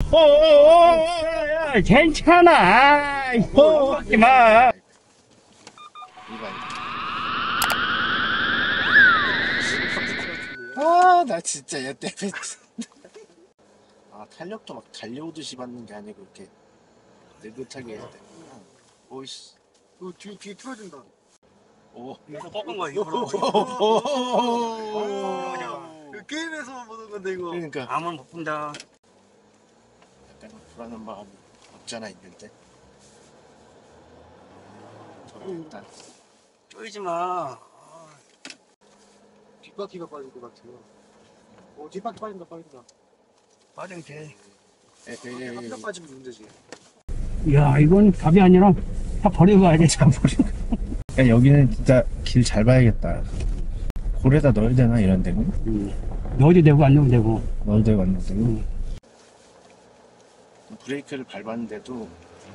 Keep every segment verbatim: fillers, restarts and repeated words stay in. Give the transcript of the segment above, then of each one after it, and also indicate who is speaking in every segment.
Speaker 1: 어, 괜찮아. 먹지 마.
Speaker 2: 아, 나 진짜 얘 때문에. 아, 탄력도 막 달려오듯이 받는 게 아니고 이렇게 느긋하게 해야 돼. 오이씨.
Speaker 3: 어, 뒤에, 뒤에 틀어진다.
Speaker 2: 오.
Speaker 3: 이거 꺾은 거야, 이거. 게임에서만 보는 건데, 이거.
Speaker 2: 그러니까.
Speaker 1: 아무 못 본다.
Speaker 2: 약간 불안한 마음이 없잖아 있는데. 일단
Speaker 1: 쫄지 마.
Speaker 3: 뒷바퀴가 빠질 것 같아요. 오, 뒷바퀴 빠진다, 빠진다.
Speaker 1: 빠지면 돼.
Speaker 3: 뒷바퀴가 빠지면 문제지.
Speaker 1: 야, 이건 답이 아니라 다 버리고 가야 돼. 참 버리고.
Speaker 2: 야, 여기는 진짜 길 잘 봐야겠다. 골에다 넣어야 되나 이런 데는?
Speaker 1: 응. 넣어도 되고 안 넣어도 되고.
Speaker 2: 넣어도 되고 안 넣어도 되고.
Speaker 1: 응.
Speaker 2: 브레이크를 밟았는데도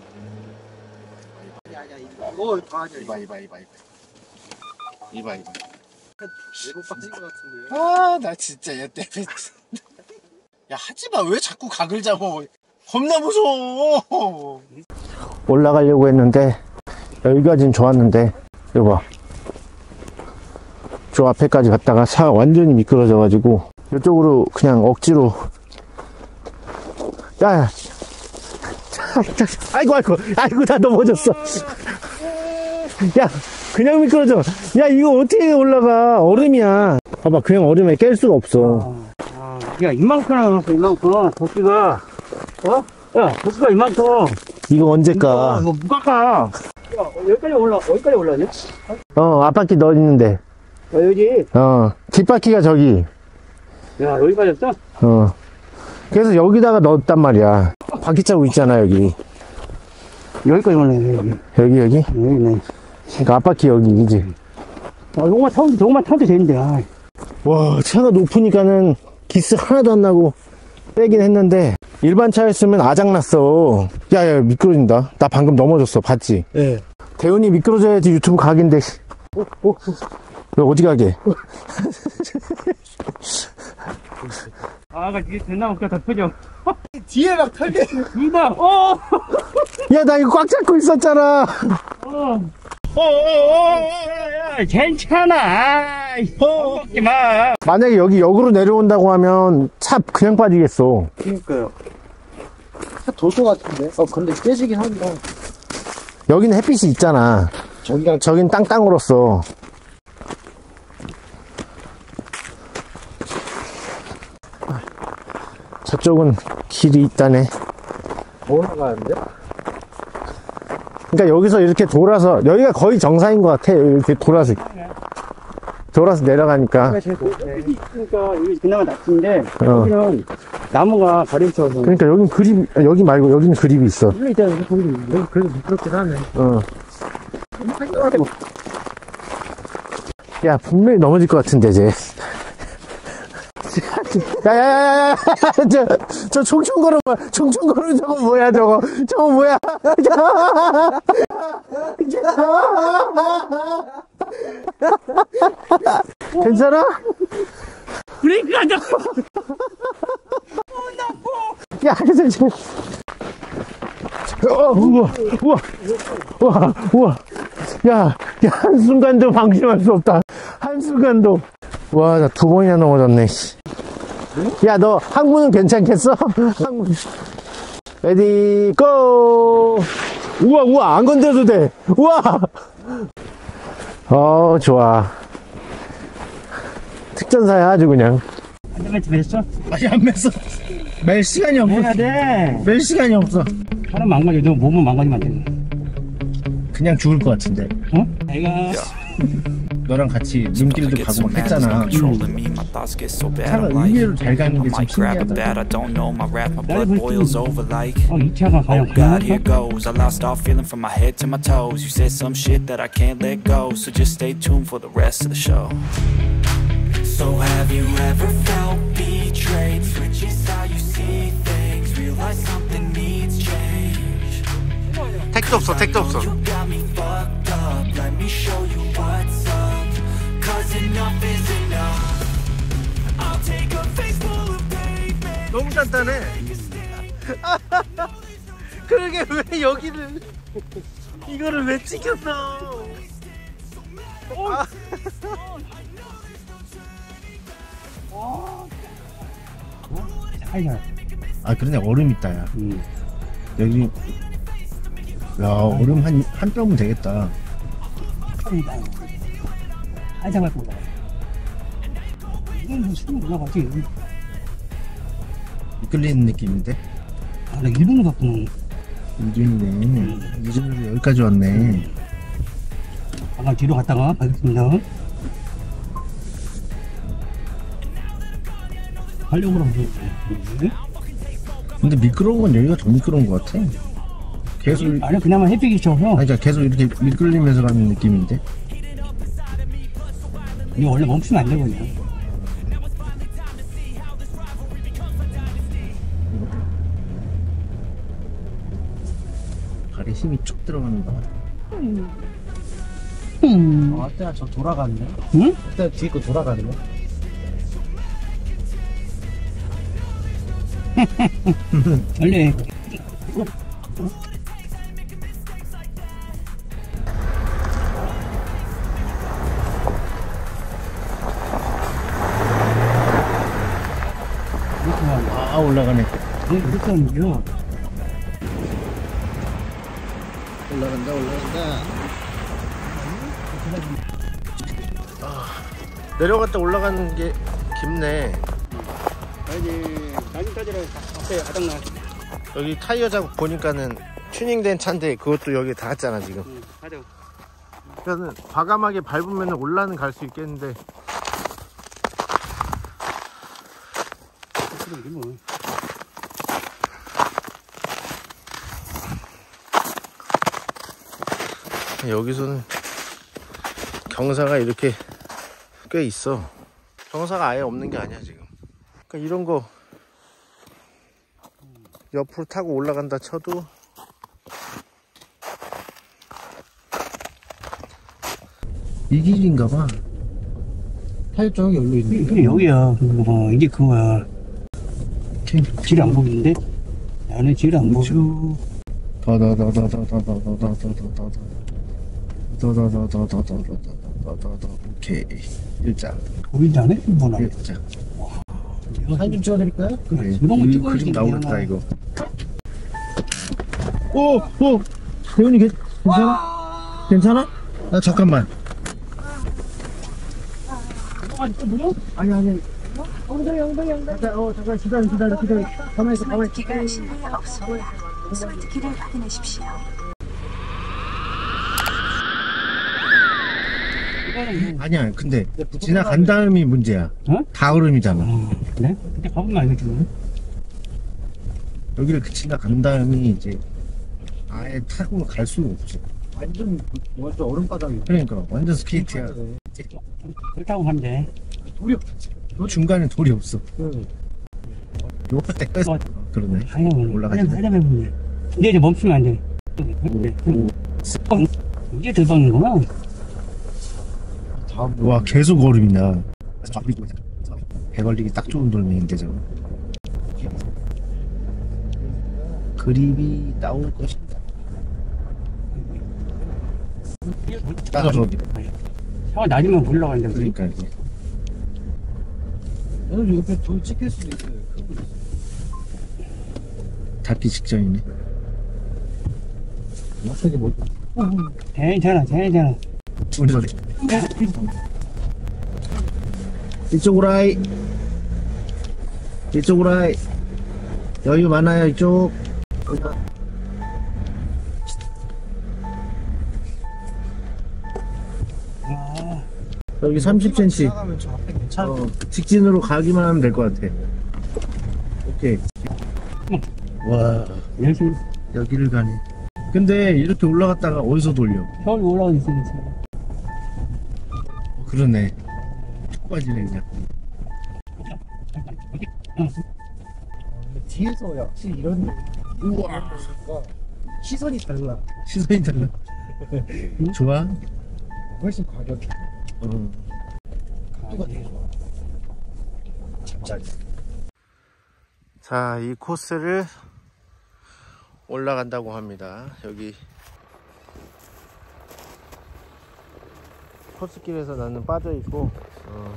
Speaker 3: 야, 야, 이거 아니야.
Speaker 2: 이봐 이봐 이봐 이봐 이봐 이봐.
Speaker 3: 내고 빠진 것 같은데요.
Speaker 2: 아, 나 진짜 얘 때문에. 야, 하지마. 왜 자꾸 각을 잡어. 겁나 무서워. 올라가려고 했는데 여기까지는 좋았는데 여봐, 저 앞에까지 갔다가 차 완전히 미끄러져 가지고 이쪽으로 그냥 억지로. 야야, 아이고 아이고 아이고, 다 넘어졌어. 야, 그냥 미끄러져. 야, 이거 어떻게 올라가. 얼음이야. 봐봐, 그냥 얼음에 깰 수가 없어.
Speaker 1: 아, 야, 이만큼 나왔어, 이만큼. 도끼가. 어? 야, 도끼가 이만큼.
Speaker 2: 이거 언제 까?
Speaker 1: 이거 누가 까? 야, 여기까지 올라, 어디까지 올라가냐?
Speaker 2: 어, 앞바퀴 넣어 있는데.
Speaker 1: 어, 여기.
Speaker 2: 어, 뒷바퀴가 저기.
Speaker 1: 야, 여기까지 없어?
Speaker 2: 어. 그래서 여기다가 넣었단 말이야. 바퀴 차고 있잖아, 여기.
Speaker 1: 여기까지 올라가네, 여기.
Speaker 2: 여기, 여기?
Speaker 1: 여기네.
Speaker 2: 그러니까 앞바퀴 여기, 그지?
Speaker 1: 아, 요거만 타도, 요거만 타도 되는데, 아.
Speaker 2: 와, 차가 높으니까는 기스 하나도 안 나고 빼긴 했는데, 일반 차였으면 아작났어. 야, 야, 미끄러진다. 나 방금 넘어졌어. 봤지?
Speaker 3: 예.
Speaker 2: 대훈이 미끄러져야지 유튜브 각인데.
Speaker 3: 오, 오,
Speaker 2: 너 어디 가게?
Speaker 1: 아, 가 이게 됐나 볼까, 더 표정.
Speaker 3: 뒤에 막 털게.
Speaker 1: 누나, 어!
Speaker 2: 야, 나 이거 꽉 잡고 있었잖아.
Speaker 1: 어, 어, 어, 괜찮아. 어, 먹지 마.
Speaker 2: 만약에 여기 역으로 내려온다고 하면 차 그냥 빠지겠어.
Speaker 3: 그니까요. 도서 같은데? 어, 근데 깨지긴 한다.
Speaker 2: 여기는 햇빛이 있잖아.
Speaker 3: 저기가
Speaker 2: 저긴 땅땅으로써. 저쪽은 길이 있다네.
Speaker 3: 올라가는데?
Speaker 2: 그러니까 여기서 이렇게 돌아서, 여기가 거의 정상인 것 같아. 이렇게 돌아서 돌아서 내려가니까.
Speaker 1: 여기 있으니까 여기 그나마 낫긴데,
Speaker 2: 어.
Speaker 1: 여기는 나무가 가림쳐서.
Speaker 2: 그러니까 여긴 그립, 여기 말고 여기는 그립이 있어.
Speaker 1: 여기 있잖아, 여기 거기. 여기 그래도 미끄럽긴 하네.
Speaker 2: 어. 야, 분명히 넘어질 것 같은데, 쟤. 야야야야야, 저, 저 총총거려, 총총거려, 저거 뭐야, 저거. 저거 뭐야. 괜찮아?
Speaker 1: 브레이크가 안 잡혀.
Speaker 2: 야, 그래서 저, 어, 우와, 우와, 우와, 우와. 야, 야, 한순간도 방심할 수 없다. 한순간도. 와, 나 두 번이나 넘어졌네. 야, 너 항문은 괜찮겠어? 항문. 레디, 고! 우와, 우와, 안 건드려도 돼. 우와! 어, 좋아. 특전사야, 아주 그냥.
Speaker 1: 안전벨트 맸어?
Speaker 2: 아니, 안 맸어. 맬 시간이 없어.
Speaker 1: 해야 돼.
Speaker 2: 맬 시간이 없어.
Speaker 1: 사람 망가져. 너 몸은 망가지면 안 돼.
Speaker 2: 그냥 죽을 것 같은데.
Speaker 1: 어? 내가.
Speaker 2: 너랑 같이 눈길도 가고 막 했잖아. 차가 의외로 잘 가는 게 참 신기하다.
Speaker 1: 나를 볼 때, 어, 이 차가 과연 가능할까?
Speaker 4: So have you ever felt betrayed? Switches how you see things. Realize something needs change.
Speaker 2: 택도 없어, 택도 없어.
Speaker 4: You got me fucked up. Let me show you what's up. Cause enough is enough. I'll take a face full of pavement.
Speaker 2: 너무 단단해. 그러게 왜 여기를 이거를 왜 찍혔어? 아.
Speaker 1: 아이가.
Speaker 2: 아 그러네 얼음 있다 야.
Speaker 1: 음.
Speaker 2: 여기 야 얼음 한 한 뼘은 되겠다.
Speaker 1: 한참 갖고 올라가. 이건 뭐 수능 올라가지.
Speaker 2: 이끌리는 느낌인데?
Speaker 1: 아, 나 일본어 갔구나.
Speaker 2: 이준이네. 이준으로 여기까지 왔네.
Speaker 1: 잠깐 뒤로 갔다가 가겠습니다. 하려고 그러면 되지.
Speaker 2: 근데 미끄러운 건 여기가 더 미끄러운 것 같아. 계속
Speaker 1: 아니 그나마 햇빛이 져서.
Speaker 2: 아니 그러니까 계속 이렇게 미끌리면서 가는 느낌인데?
Speaker 1: 이거 원래 멈추면 안 되거든요.
Speaker 2: 발에 힘이 쭉 들어가는 거야.
Speaker 1: 음.
Speaker 3: 아, 그때 저 돌아가는데?
Speaker 1: 응?
Speaker 3: 그때 뒤에 거 돌아가는데?
Speaker 1: 원래
Speaker 2: 아 올라가네.
Speaker 1: 이렇게 하는 거요.
Speaker 2: 올라간다 올라간다. 아, 내려갔다 올라가는 게 깊네.
Speaker 1: 여기 나중까지는 앞에 아당나.
Speaker 2: 여기 타이어 작업 보니까는 튜닝된 차인데 그것도 여기 닿았잖아 지금.
Speaker 1: 응, 가자.
Speaker 2: 그러니까는 과감하게 밟으면 올라는 갈 수 있겠는데
Speaker 1: 그런데 뭐.
Speaker 2: 여기서는 경사가 이렇게 꽤 있어. 경사가 아예 없는 게 아니야 지금. 그러니까 이런 거 옆으로 타고 올라간다 쳐도 이 길인가 봐.
Speaker 3: 타일 쪽이 열려 있네.
Speaker 1: 그래 여기야. 그거 이게 그거야. 질 안 보이는데? 나는 질 안 보여.
Speaker 2: 더더더더더더더더더더더더 더더더더더더더더더더더 오케이 일자
Speaker 1: 보인다네? 뭐나.
Speaker 2: 일자.
Speaker 3: 사진 좀 찍어드릴까요?
Speaker 2: 그래
Speaker 1: 이런 거
Speaker 2: 이
Speaker 1: 찍어야지,
Speaker 2: 그림 나오겠다
Speaker 1: 그냥.
Speaker 2: 이거. 오! 오! 대훈이 괜- 괜찮아? 괜찮아? 아 잠깐만.
Speaker 3: 아니, 아니. 엉덩이, 엉덩이, 엉덩이. 잠깐, 어, 잠깐, 기다려, 기다려, 기다려. 가만히 있어, 가만히 있어.
Speaker 5: 스마트키가 실내에 없습니다. 스마트키를 확인하십시오.
Speaker 2: 아니야 근데 지나간 다음이 문제야.
Speaker 1: 어?
Speaker 2: 다 얼음이잖아.
Speaker 1: 어, 그래? 그때 가보면 알겠지. 뭐.
Speaker 2: 여기를 그 지나간 다음이 이제 아예 타고 갈 수가 없어.
Speaker 3: 완전, 완전 얼음바닥이.
Speaker 2: 그러니까 완전 스케이트야.
Speaker 1: 그렇다고 하면 돼.
Speaker 3: 돌이
Speaker 2: 중간에 돌이 없어.
Speaker 3: 응.
Speaker 2: 요 때까지
Speaker 1: 어.
Speaker 2: 그러네.
Speaker 1: 하려면,
Speaker 2: 올라가지.
Speaker 1: 하려면, 하려면 돼. 근데 이제 멈추면 안 돼. 그래.
Speaker 2: 오.
Speaker 1: 어, 이게 덜 박는구나.
Speaker 3: 다음.
Speaker 2: 와 계속 얼음이냐. 배 걸리기 딱 좋은 돌멩인데 저거. 그립이 나올 것인가. 따라서
Speaker 1: 혀 낮으면 올라간다.
Speaker 2: 그러니까 이게
Speaker 3: 여기 옆에 돌 찍힐 수도 있어요.
Speaker 2: 닿기 직전이네.
Speaker 3: 갑자기 뭐,
Speaker 1: 괜찮아, 괜찮아.
Speaker 2: 우리 저리 이쪽으로 아이 이쪽으로 아이 여유 많아요 이쪽.
Speaker 1: 아,
Speaker 2: 여기 삼십 센티미터
Speaker 3: 지나가면 저 앞에 괜찮아.
Speaker 2: 어, 직진으로 가기만 하면 될 것 같아. 오케이. 와
Speaker 1: 열심히.
Speaker 2: 여기를 가네. 근데 이렇게 올라갔다가 어디서 돌려?
Speaker 1: 혀를 올라가고 있으니까.
Speaker 2: 어, 그러네. 쭉 빠지네 그냥.
Speaker 3: 뒤에서 역시 이런, 우와. 시선이 달라.
Speaker 2: 시선이 달라. 좋아?
Speaker 3: 훨씬 가격이.
Speaker 2: 어.
Speaker 3: 각도가 되게 좋아. 잠자리.
Speaker 2: 자, 이 코스를 올라간다고 합니다. 여기 코스길에서 나는 빠져있고 어.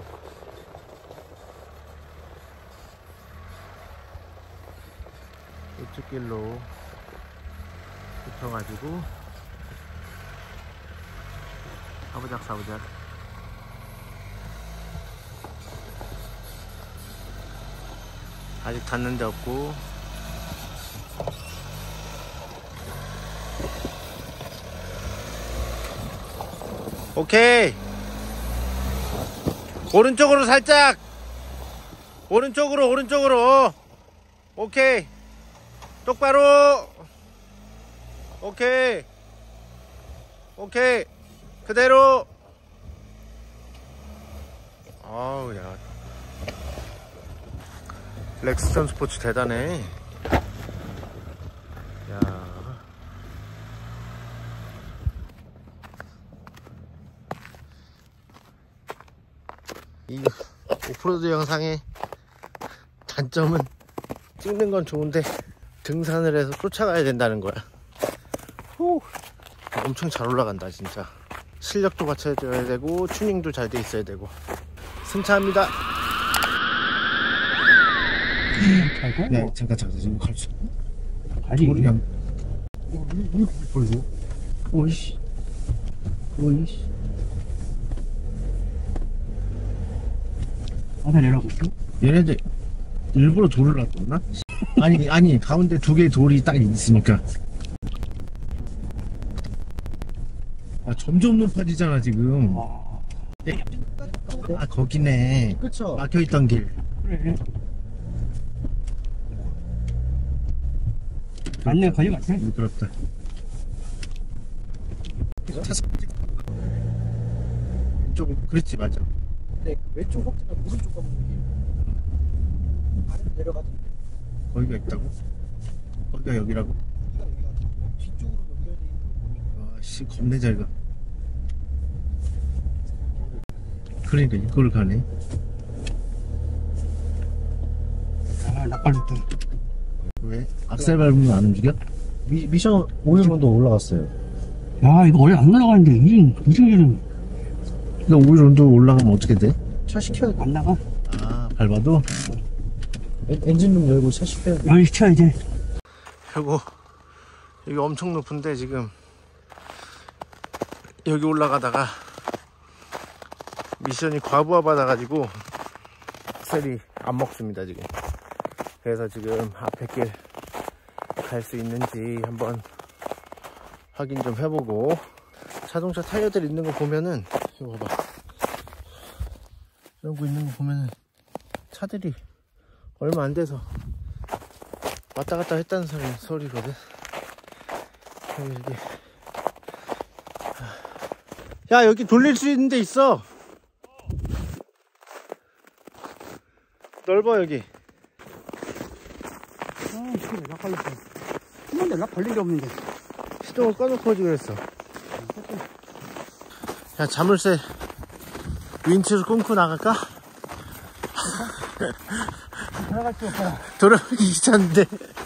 Speaker 2: 이쪽 길로 붙여가지고 사부작 사부작 아직 닿는 데 없고 오케이. 오른쪽으로 살짝 오른쪽으로 오른쪽으로 오케이. 똑바로 오케이 오케이 그대로. 아우 야 렉스턴 스포츠 대단해. 야 이 오프로드 영상의 단점은 찍는 건 좋은데 등산을 해서 쫓아가야 된다는 거야. 후, 엄청 잘 올라간다 진짜. 실력도 갖춰줘야 되고 튜닝도 잘 돼 있어야 되고. 승차합니다.
Speaker 3: 네, 잠깐 잠깐 지금 갈 수.
Speaker 1: 아니
Speaker 3: 그냥 이거 벌써.
Speaker 1: 오이씨 오이씨 바다 내려가고 있어?
Speaker 3: 얘네들 일부러 돌을 놨었나? 아니 아니 가운데 두 개의 돌이 딱 있으니까. 아 점점 높아지잖아 지금.
Speaker 1: 와
Speaker 3: 아 거기네.
Speaker 2: 그쵸.
Speaker 3: 막혀있던 길.
Speaker 1: 그래 맞네 거기 같아.
Speaker 3: 미끄럽다. 왼쪽 그렇지 맞아.
Speaker 6: 네, 왼쪽 확대가 오른쪽 가면 여기 아래로 내려가던데.
Speaker 3: 거기가 있다고? 거기가 여기라고?
Speaker 6: 여기가 여기가 뒤쪽으로 연결돼 있는 거.
Speaker 3: 아씨 겁내 잘 가. 그러니까 이걸 가네.
Speaker 1: 아 낚아줬다.
Speaker 3: 왜? 악셀 밟으면 안 움직여? 미, 미션 오 일 정도 올라갔어요.
Speaker 1: 야 이거 원래 안 올라가는데 이중 무슨 일은
Speaker 3: 근데 오 일 정도 올라가면 어떻게 돼?
Speaker 6: 차 시켜야 돼.
Speaker 1: 안 나가?
Speaker 3: 아 밟아도?
Speaker 6: 엔, 엔진룸 열고 차 시켜야 돼.
Speaker 1: 여기 시켜야 돼.
Speaker 2: 그리고 여기 엄청 높은데 지금 여기 올라가다가 미션이 과부하 받아가지고 악셀이 안 먹습니다 지금. 그래서 지금 앞에 길 갈 수 있는지 한번 확인 좀 해보고. 자동차 타이어들 있는 거 보면은 이거 봐봐, 이런 거 있는 거 보면은 차들이 얼마 안 돼서 왔다 갔다 했다는 소리, 소리거든. 여기, 여기. 야 여기 돌릴 수 있는 데 있어. 넓어 여기.
Speaker 1: 아 그래 낚 걸렸어. 한 번도 낚 걸린 게 없는데.
Speaker 2: 시동을 꺼놓고 오지 그랬어. 야 자물쇠 윈치로 끊고 나갈까?
Speaker 1: 들어갈 수 없어.
Speaker 2: 돌아가기 귀찮은데.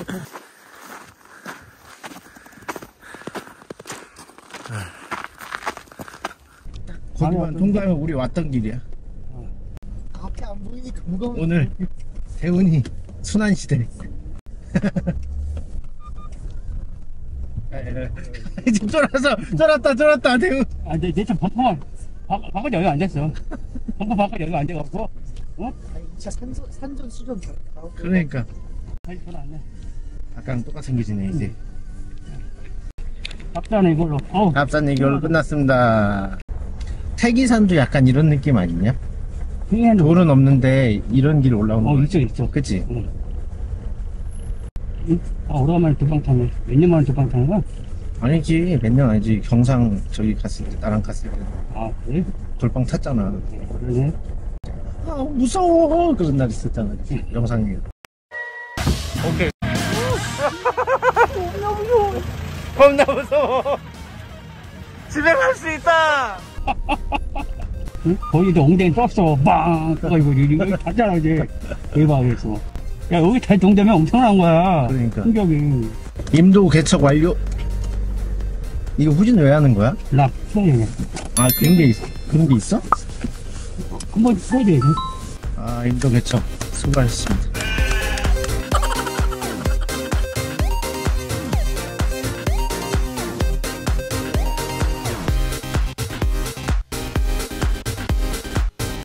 Speaker 3: 거기만 통과하면 우리 왔던 길이야.
Speaker 6: 앞에 안 보이니까 무거운.
Speaker 3: 오늘 대운이 순환시대. 지금 쫄아서 쫄았다 쫄았다 대운.
Speaker 1: 아, 내, 내 차 범퍼가, 바깥에 여기가 안 됐어. 범퍼 바깥에 여기가 안 돼갖고, 어?
Speaker 6: 아니, 이 차 산소, 산전 수전 다 나오고.
Speaker 3: 그러니까
Speaker 1: 다시 돌아 안 돼.
Speaker 3: 아까랑 똑같이 생기지네 이제.
Speaker 1: 답잖아, 이걸로. 어우.
Speaker 3: 갑산 이걸로 끝났습니다. 태기산도 약간 이런 느낌 아니냐?
Speaker 1: 그냥,
Speaker 3: 돌은 없는데 이런 길 올라오는
Speaker 1: 어,
Speaker 3: 거.
Speaker 1: 있어, 있어.
Speaker 3: 그치?
Speaker 1: 응. 응? 아, 오래간만에 두방 타네. 몇 년 만에 두방 타는 거야?
Speaker 3: 아니지 몇 년 아니지. 경상 저기 갔을 때 나랑 갔을 때
Speaker 1: 아, 그래?
Speaker 3: 돌빵 탔잖아.
Speaker 1: 그러네.
Speaker 3: 아 무서워 그런 날 있었잖아. 영상에.
Speaker 2: 오케이. 겁나 무서워. 겁나 무서워. 집에 갈 수 있다.
Speaker 1: 응? 거기도 엉덩이 떴어. 빵! 그거 이거, 이거 탔잖아, 이제. 대박이었어. 야, 여기 대동되면 엄청난 거야.
Speaker 2: 그러니까.
Speaker 1: 충격이.
Speaker 2: 임도 개척 완료. 이거 후진 왜 하는 거야?
Speaker 1: 락, 써야
Speaker 2: 아, 그런 게, 있, 그런 게 있어?
Speaker 1: 한번 써야 돼.
Speaker 2: 아, 임도 개척. 수고하셨습니다.